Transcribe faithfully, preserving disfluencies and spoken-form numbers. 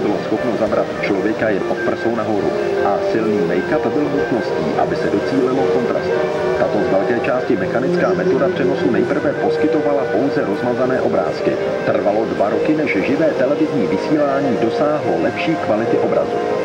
bylo schopno zabrat člověka jen od prsou nahoru a silný make-up byl nutností, aby se docílilo kontrastu. Tato z velké části mechanická metoda přenosu nejprve poskytovala pouze rozmazané obrázky. Trvalo dva roky, než živé televizní vysílání dosáhlo lepší kvality obrazu.